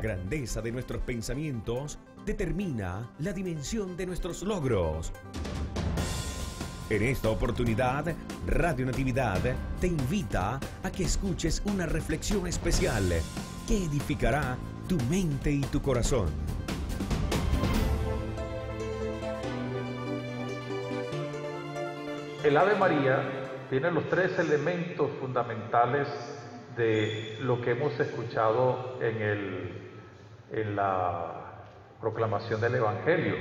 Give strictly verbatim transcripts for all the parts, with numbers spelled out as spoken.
grandeza de nuestros pensamientos determina la dimensión de nuestros logros. En esta oportunidad, Radio Natividad te invita a que escuches una reflexión especial que edificará tu mente y tu corazón. El Ave María tiene los tres elementos fundamentales de lo que hemos escuchado en, el, en la proclamación del Evangelio.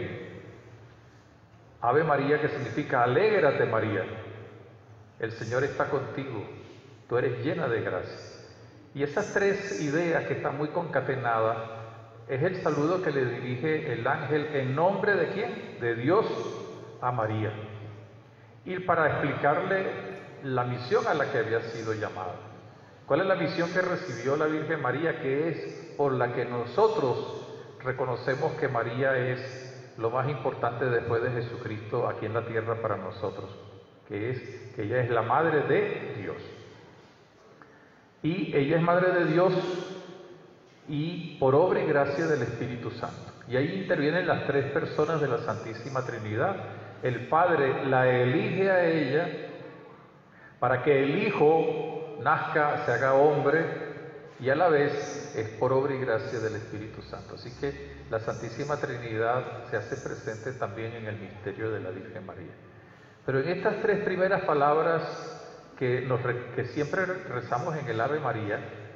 Ave María, que significa alégrate María, el Señor está contigo, tú eres llena de gracia. Y esas tres ideas que están muy concatenadas es el saludo que le dirige el ángel en nombre de ¿quién? De Dios a María. Y para explicarle la misión a la que había sido llamada. ¿Cuál es la misión que recibió la Virgen María? Que es por la que nosotros reconocemos que María es lo más importante después de Jesucristo aquí en la tierra para nosotros, que es que ella es la Madre de Dios. Y ella es Madre de Dios y por obra y gracia del Espíritu Santo. Y ahí intervienen las tres personas de la Santísima Trinidad. El Padre la elige a ella para que el Hijo nazca, se haga hombre, y a la vez es por obra y gracia del Espíritu Santo. Así que la Santísima Trinidad se hace presente también en el misterio de la Virgen María. Pero en estas tres primeras palabras que, nos, que siempre rezamos en el Ave María,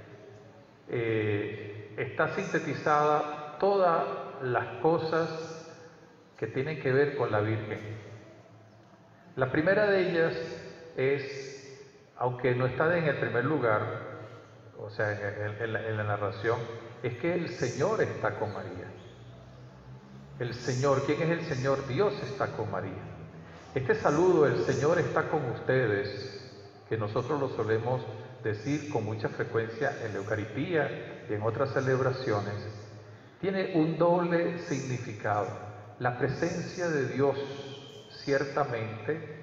eh, está sintetizada todas las cosas que tienen que ver con la Virgen. La primera de ellas es, aunque no está en el primer lugar, o sea, en, en, la, en la narración, es que el Señor está con María. El Señor, ¿quién es el Señor? Dios está con María. Este saludo, el Señor está con ustedes, que nosotros lo solemos decir con mucha frecuencia en la Eucaristía y en otras celebraciones, tiene un doble significado. La presencia de Dios, ciertamente,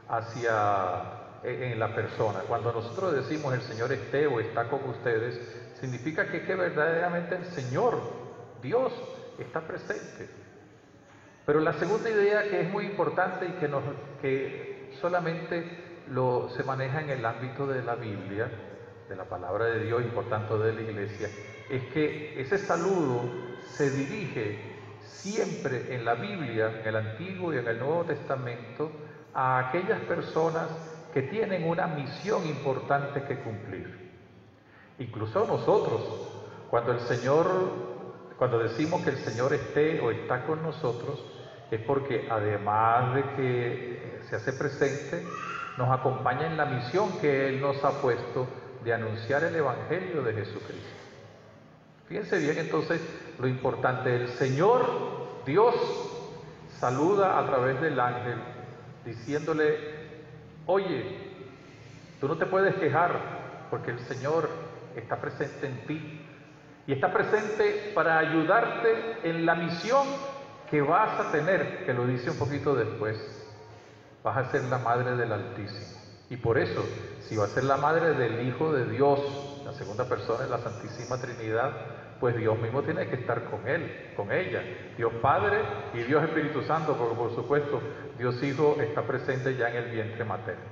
hacia en la persona. Cuando nosotros decimos el Señor esté o está con ustedes, significa que, que verdaderamente el Señor, Dios, está presente. Pero la segunda idea, que es muy importante y que, nos, que solamente lo, se maneja en el ámbito de la Biblia, de la palabra de Dios y por tanto de la Iglesia, es que ese saludo se dirige siempre en la Biblia, en el Antiguo y en el Nuevo Testamento, a aquellas personas que tienen una misión importante que cumplir. Incluso nosotros, cuando el Señor, cuando decimos que el Señor esté o está con nosotros, es porque además de que se hace presente, nos acompaña en la misión que Él nos ha puesto de anunciar el Evangelio de Jesucristo. Fíjense bien entonces lo importante. El Señor, Dios, saluda a través del ángel diciéndole, oye, tú no te puedes quejar porque el Señor está presente en ti y está presente para ayudarte en la misión que vas a tener, que lo dice un poquito después. Vas a ser la madre del Altísimo. Y por eso, si vas a ser la madre del Hijo de Dios, la segunda persona de la Santísima Trinidad, pues Dios mismo tiene que estar con él, con ella. Dios Padre y Dios Espíritu Santo, porque por supuesto Dios Hijo está presente ya en el vientre materno.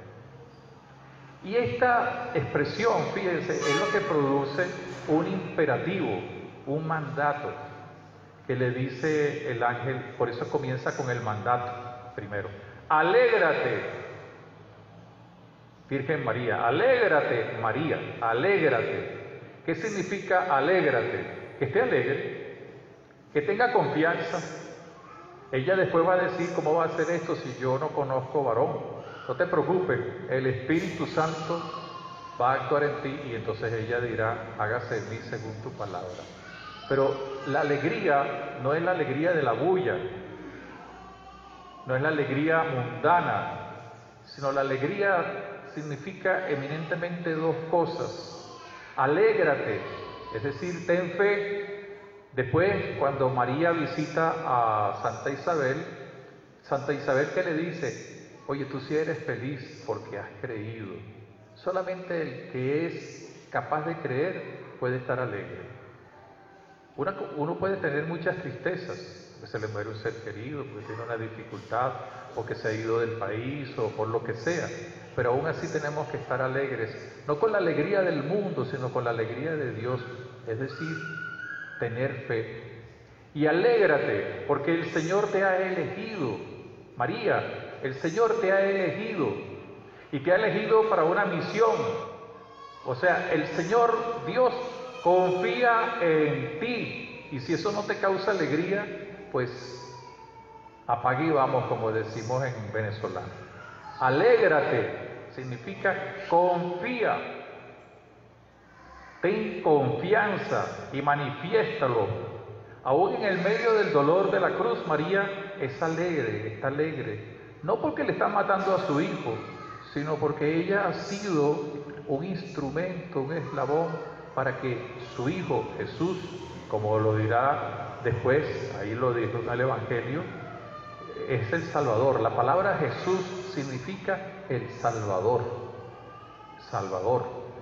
Y esta expresión, fíjense, es lo que produce un imperativo, un mandato, que le dice el ángel. Por eso comienza con el mandato primero. Alégrate, Virgen María, alégrate María, alégrate. ¿Qué significa alégrate? Que esté alegre, que tenga confianza. Ella después va a decir, ¿cómo va a hacer esto si yo no conozco varón? No te preocupes, el Espíritu Santo va a actuar en ti y entonces ella dirá, hágase en mí según tu palabra. Pero la alegría no es la alegría de la bulla, no es la alegría mundana, sino la alegría significa eminentemente dos cosas. Alégrate, es decir, ten fe. Después, cuando María visita a Santa Isabel, Santa Isabel, ¿qué le dice? Oye, tú sí eres feliz porque has creído. Solamente el que es capaz de creer puede estar alegre. Una, uno puede tener muchas tristezas, porque se le muere un ser querido, porque tiene una dificultad, porque se ha ido del país o por lo que sea, pero aún así tenemos que estar alegres, no con la alegría del mundo, sino con la alegría de Dios, es decir, tener fe. Y alégrate, porque el Señor te ha elegido. María, el Señor te ha elegido y te ha elegido para una misión. O sea, el Señor Dios confía en ti, y si eso no te causa alegría, pues apague y vamos, como decimos en venezolano. Alégrate significa confía, ten confianza y manifiéstalo. Aún en el medio del dolor de la cruz, María es alegre, está alegre, no porque le está matando a su hijo, sino porque ella ha sido un instrumento, un eslabón para que su hijo Jesús, como lo dirá después, ahí lo dijo en el Evangelio, es el Salvador. La palabra Jesús significa el Salvador, Salvador,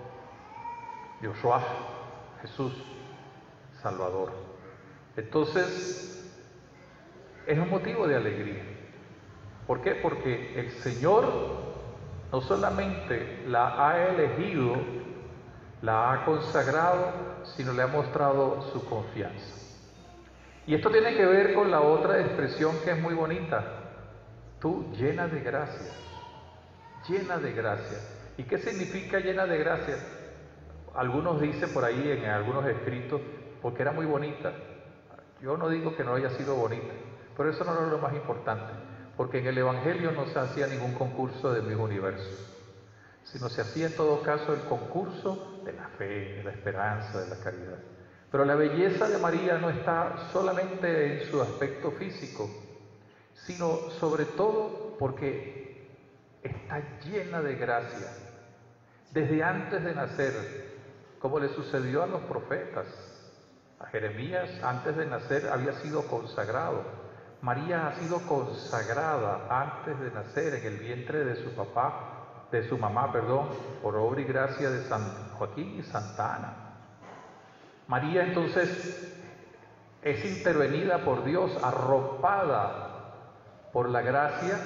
Yoshua, Jesús, Salvador. Entonces, es un motivo de alegría. ¿Por qué? Porque el Señor no solamente la ha elegido, la ha consagrado, sino le ha mostrado su confianza. Y esto tiene que ver con la otra expresión que es muy bonita. Tú llena de gracia, llena de gracia. ¿Y qué significa llena de gracia? Algunos dicen por ahí en algunos escritos, porque era muy bonita. Yo no digo que no haya sido bonita, pero eso no es lo más importante, porque en el Evangelio no se hacía ningún concurso de Miss Universo, sino se hacía en todo caso el concurso de la fe, de la esperanza, de la caridad. Pero la belleza de María no está solamente en su aspecto físico, sino sobre todo porque está llena de gracia. Desde antes de nacer, como le sucedió a los profetas, a Jeremías antes de nacer había sido consagrado. María ha sido consagrada antes de nacer en el vientre de su papá, de su mamá, perdón, por obra y gracia de San Joaquín y Santa Ana. María entonces es intervenida por Dios, arropada por la gracia,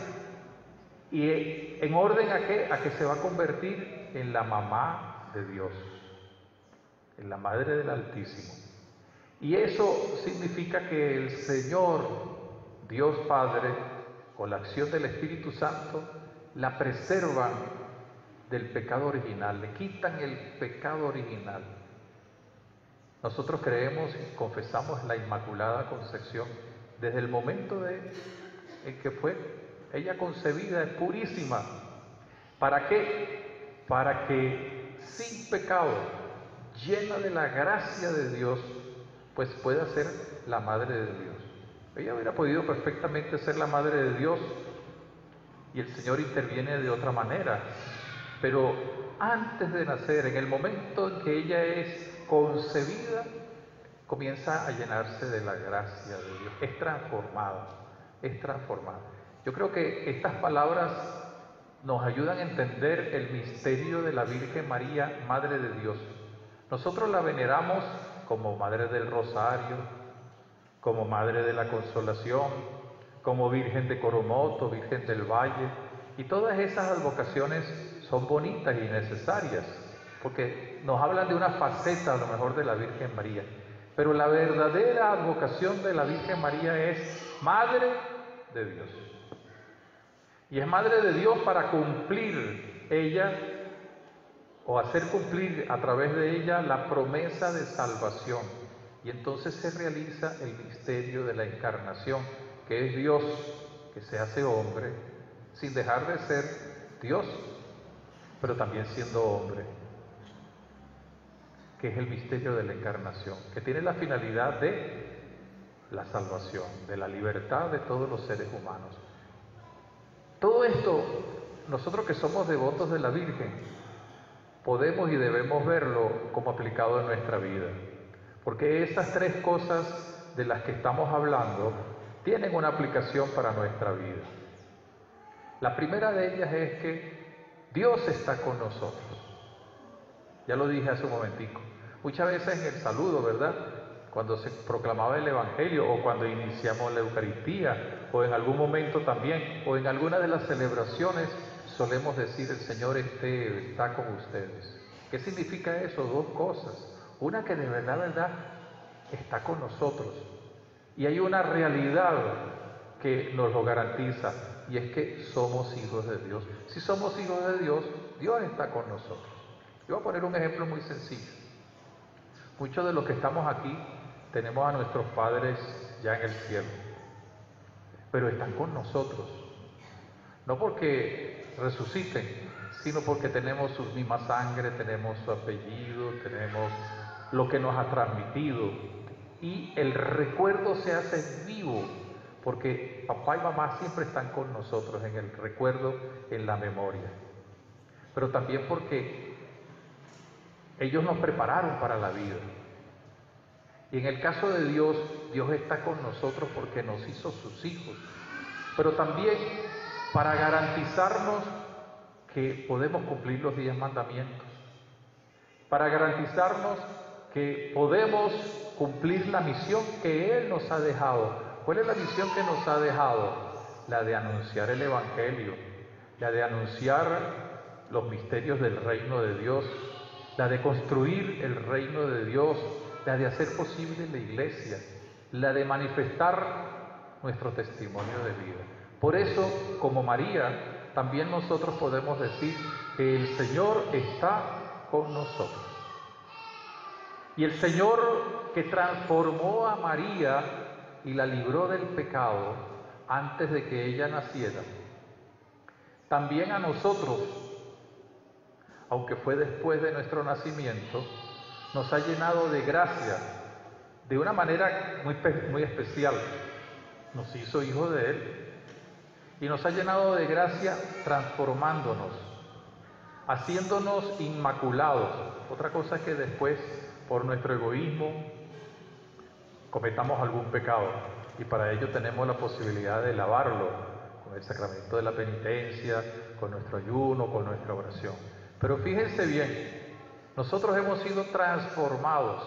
y en orden a que, a que se va a convertir en la mamá de Dios, en la madre del Altísimo. Y eso significa que el Señor, Dios Padre, con la acción del Espíritu Santo, la preservan del pecado original, le quitan el pecado original. Nosotros creemos y confesamos la Inmaculada Concepción desde el momento de, en que fue ella concebida, es purísima. ¿Para qué? Para que sin pecado, llena de la gracia de Dios, pues pueda ser la Madre de Dios. Ella hubiera podido perfectamente ser la Madre de Dios y el Señor interviene de otra manera, pero antes de nacer, en el momento en que ella es concebida, comienza a llenarse de la gracia de Dios, es transformada, es transformada. Yo creo que estas palabras nos ayudan a entender el misterio de la Virgen María, Madre de Dios. Nosotros la veneramos como Madre del Rosario, como Madre de la Consolación, como Virgen de Coromoto, Virgen del Valle, y todas esas advocaciones son bonitas y necesarias, porque nos hablan de una faceta a lo mejor de la Virgen María, pero la verdadera advocación de la Virgen María es Madre de Dios. Y es Madre de Dios para cumplir ella, o hacer cumplir a través de ella la promesa de salvación. Y entonces se realiza el misterio de la encarnación, que es Dios que se hace hombre, sin dejar de ser Dios, pero también siendo hombre, que es el misterio de la encarnación, que tiene la finalidad de la salvación, de la libertad de todos los seres humanos. Todo esto, nosotros que somos devotos de la Virgen, podemos y debemos verlo como aplicado en nuestra vida, porque esas tres cosas de las que estamos hablando tienen una aplicación para nuestra vida. La primera de ellas es que Dios está con nosotros. Ya lo dije hace un momentico. Muchas veces en el saludo, ¿verdad? cuando se proclamaba el Evangelio, o cuando iniciamos la Eucaristía, o en algún momento también, o en alguna de las celebraciones, solemos decir: el Señor esté, está con ustedes. ¿Qué significa eso? Dos cosas. Una, que de verdad, verdad, está con nosotros. Y hay una realidad que nos lo garantiza, y es que somos hijos de Dios. Si somos hijos de Dios, Dios está con nosotros. Yo voy a poner un ejemplo muy sencillo. Muchos de los que estamos aquí tenemos a nuestros padres ya en el cielo, pero están con nosotros, no porque resuciten, sino porque tenemos su misma sangre, tenemos su apellido, tenemos lo que nos ha transmitido, y el recuerdo se hace vivo, porque papá y mamá siempre están con nosotros en el recuerdo, en la memoria, pero también porque ellos nos prepararon para la vida. Y en el caso de Dios, Dios está con nosotros porque nos hizo sus hijos, pero también para garantizarnos que podemos cumplir los diez mandamientos, para garantizarnos que podemos cumplir la misión que Él nos ha dejado. ¿Cuál es la misión que nos ha dejado? La de anunciar el Evangelio, la de anunciar los misterios del reino de Dios, la de construir el reino de Dios, la de hacer posible la iglesia, la de manifestar nuestro testimonio de vida. Por eso, como María, también nosotros podemos decir que el Señor está con nosotros. Y el Señor, que transformó a María y la libró del pecado antes de que ella naciera, también a nosotros, aunque fue después de nuestro nacimiento, nos ha llenado de gracia, de una manera muy, muy especial. Nos hizo hijos de Él y nos ha llenado de gracia transformándonos, haciéndonos inmaculados. Otra cosa es que después, por nuestro egoísmo, cometamos algún pecado, y para ello tenemos la posibilidad de lavarlo con el sacramento de la penitencia, con nuestro ayuno, con nuestra oración. Pero fíjense bien, nosotros hemos sido transformados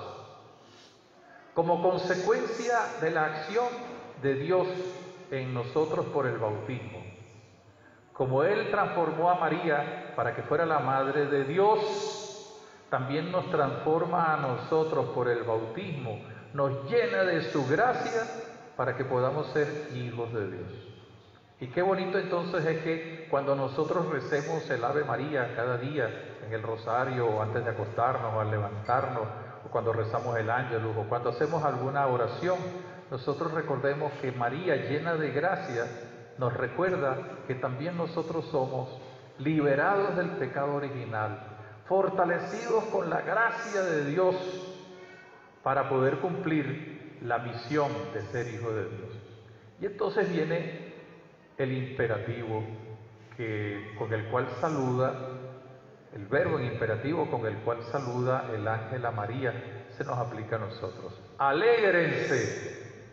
como consecuencia de la acción de Dios en nosotros por el bautismo. Como Él transformó a María para que fuera la madre de Dios, también nos transforma a nosotros por el bautismo, nos llena de su gracia para que podamos ser hijos de Dios. Y qué bonito entonces es que cuando nosotros recemos el Ave María cada día en el rosario, o antes de acostarnos o al levantarnos, o cuando rezamos el Ángelus, o cuando hacemos alguna oración, nosotros recordemos que María, llena de gracia, nos recuerda que también nosotros somos liberados del pecado original, fortalecidos con la gracia de Dios para poder cumplir la misión de ser hijo de Dios. Y entonces viene el imperativo que, con el cual saluda, el verbo en imperativo con el cual saluda el ángel a María, se nos aplica a nosotros. Alégrense,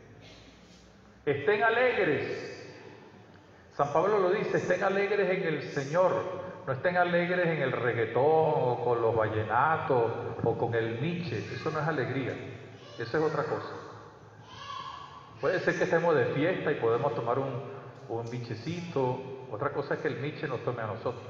estén alegres. San Pablo lo dice: estén alegres en el Señor, no estén alegres en el reggaetón, o con los vallenatos, o con el miche. Eso no es alegría, eso es otra cosa. Puede ser que estemos de fiesta y podemos tomar un, un michecito, otra cosa es que el miche nos tome a nosotros.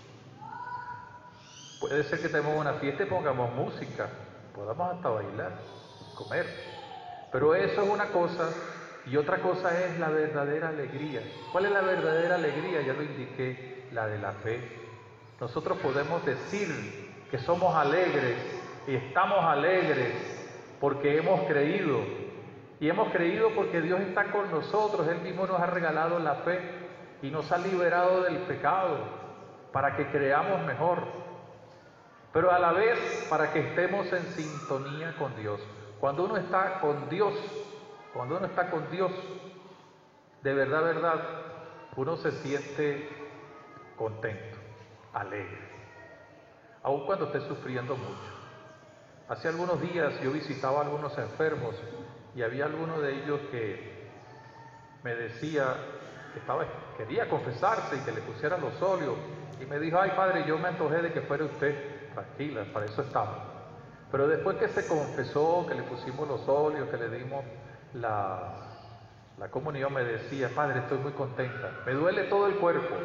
Puede ser que estemos en una fiesta y pongamos música, podamos hasta bailar, comer, pero eso es una cosa, y otra cosa es la verdadera alegría. ¿Cuál es la verdadera alegría? Ya lo indiqué, la de la fe. Nosotros podemos decir que somos alegres y estamos alegres porque hemos creído, y hemos creído porque Dios está con nosotros. Él mismo nos ha regalado la fe y nos ha liberado del pecado para que creamos mejor, pero a la vez para que estemos en sintonía con Dios. Cuando uno está con Dios, cuando uno está con Dios, de verdad, verdad, uno se siente contento, alegre, aun cuando esté sufriendo mucho. Hace algunos días yo visitaba a algunos enfermos y había alguno de ellos que me decía que estaba, quería confesarse y que le pusiera los óleos, y me dijo: ay padre, yo me antojé de que fuera usted. Tranquila, para eso estamos. Pero después que se confesó, que le pusimos los óleos, que le dimos la, la comunión, me decía: padre, estoy muy contenta, me duele todo el cuerpo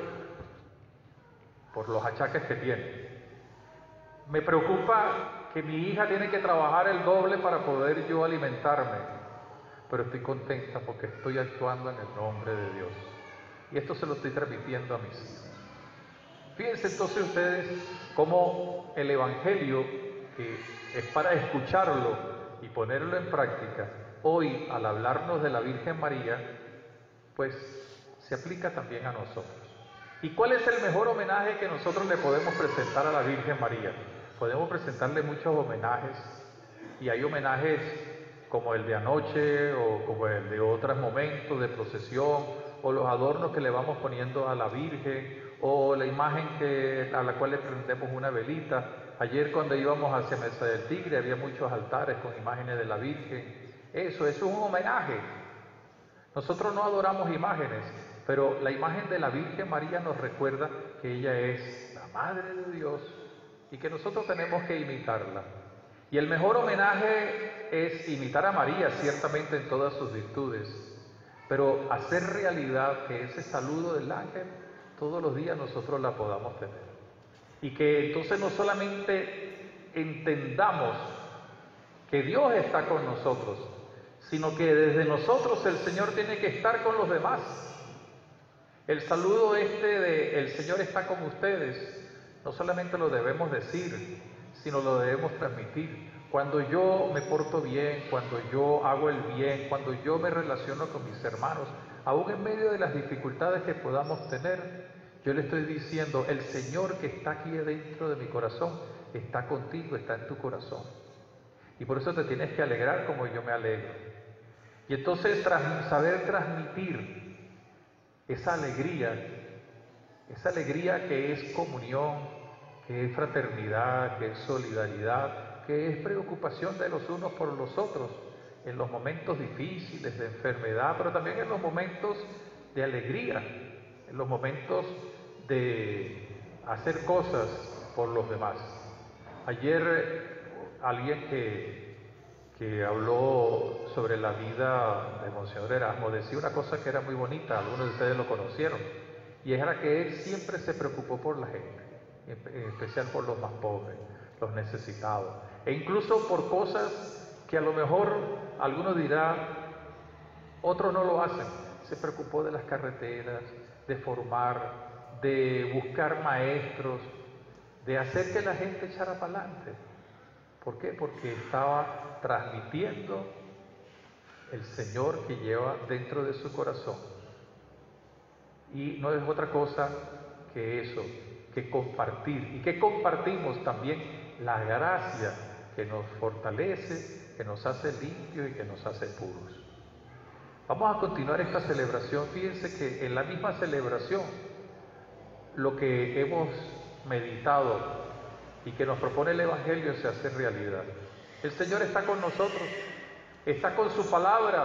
por los achaques que tiene. Me preocupa que mi hija tiene que trabajar el doble para poder yo alimentarme, pero estoy contenta porque estoy actuando en el nombre de Dios. Y esto se lo estoy transmitiendo a mis hijos. Fíjense entonces ustedes cómo el Evangelio, que es para escucharlo y ponerlo en práctica, hoy al hablarnos de la Virgen María, pues se aplica también a nosotros. ¿Y cuál es el mejor homenaje que nosotros le podemos presentar a la Virgen María? Podemos presentarle muchos homenajes, y hay homenajes como el de anoche o como el de otros momentos de procesión, o los adornos que le vamos poniendo a la Virgen, o la imagen que, a la cual le prendemos una velita. Ayer cuando íbamos hacia Mesa del Tigre había muchos altares con imágenes de la Virgen. Eso, eso es un homenaje. Nosotros no adoramos imágenes, pero la imagen de la Virgen María nos recuerda que ella es la Madre de Dios y que nosotros tenemos que imitarla. Y el mejor homenaje es imitar a María, ciertamente en todas sus virtudes, pero hacer realidad que ese saludo del ángel todos los días nosotros la podamos tener. Y que entonces no solamente entendamos que Dios está con nosotros, sino que desde nosotros el Señor tiene que estar con los demás. El saludo este de "el Señor está con ustedes", no solamente lo debemos decir, sino lo debemos transmitir. Cuando yo me porto bien, cuando yo hago el bien, cuando yo me relaciono con mis hermanos, aún en medio de las dificultades que podamos tener, yo le estoy diciendo: el Señor que está aquí dentro de mi corazón está contigo, está en tu corazón. Y por eso te tienes que alegrar como yo me alegro. Y entonces tras, saber transmitir esa alegría, esa alegría que es comunión, que es fraternidad, que es solidaridad, que es preocupación de los unos por los otros, en los momentos difíciles de enfermedad, pero también en los momentos de alegría, en los momentos de hacer cosas por los demás. Ayer alguien que, que habló sobre la vida de Monseñor Erasmo decía una cosa que era muy bonita, algunos de ustedes lo conocieron, y era que él siempre se preocupó por la gente, en especial por los más pobres, los necesitados, e incluso por cosas que a lo mejor alguno dirá, otros no lo hacen. Se preocupó de las carreteras, de formar, de buscar maestros, de hacer que la gente echara para adelante. ¿Por qué? Porque estaba transmitiendo el Señor que lleva dentro de su corazón. Y no es otra cosa que eso, que compartir. ¿Y que compartimos? También la gracia que nos fortalece, que nos hace limpios y que nos hace puros. Vamos a continuar esta celebración. Fíjense que en la misma celebración, lo que hemos meditado y que nos propone el Evangelio se hace realidad. El Señor está con nosotros, está con su palabra,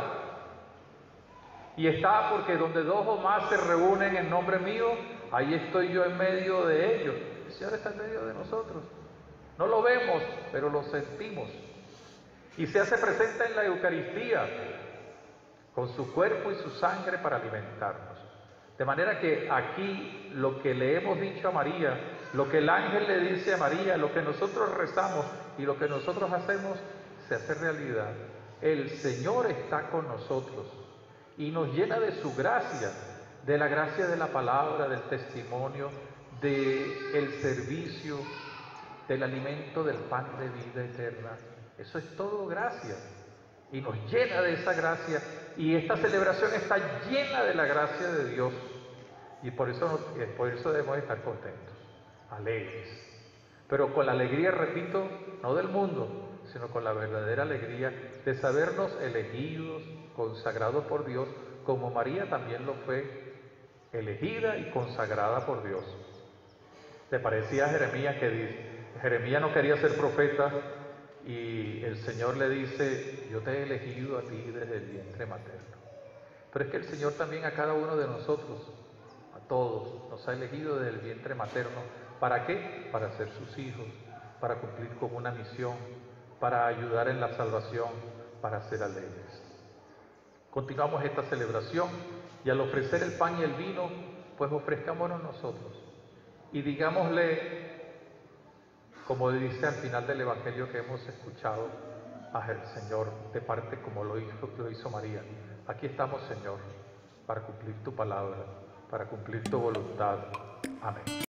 y está porque donde dos o más se reúnen en nombre mío, ahí estoy yo en medio de ellos. El Señor está en medio de nosotros. No lo vemos, pero lo sentimos. Y se hace presente en la Eucaristía, con su cuerpo y su sangre para alimentarnos. De manera que aquí lo que le hemos dicho a María, lo que el ángel le dice a María, lo que nosotros rezamos y lo que nosotros hacemos, se hace realidad. El Señor está con nosotros y nos llena de su gracia, de la gracia de la palabra, del testimonio, del servicio, del alimento del pan de vida eterna. Eso es todo gracia. Y nos llena de esa gracia, y esta celebración está llena de la gracia de Dios, y por eso, por eso debemos estar contentos, alegres, pero con la alegría, repito, no del mundo, sino con la verdadera alegría de sabernos elegidos, consagrados por Dios, como María también lo fue, elegida y consagrada por Dios. Le parecía a Jeremías que Jeremías no quería ser profeta, y el Señor le dice: yo te he elegido a ti desde el vientre materno. Pero es que el Señor también a cada uno de nosotros, a todos, nos ha elegido desde el vientre materno. ¿Para qué? Para ser sus hijos, para cumplir con una misión, para ayudar en la salvación, para ser alegres. Continuamos esta celebración y al ofrecer el pan y el vino, pues ofrezcámonos nosotros y digámosle, como dice al final del Evangelio que hemos escuchado, al Señor de parte como lo hizo, lo hizo María. Aquí estamos, Señor, para cumplir tu palabra, para cumplir tu voluntad. Amén.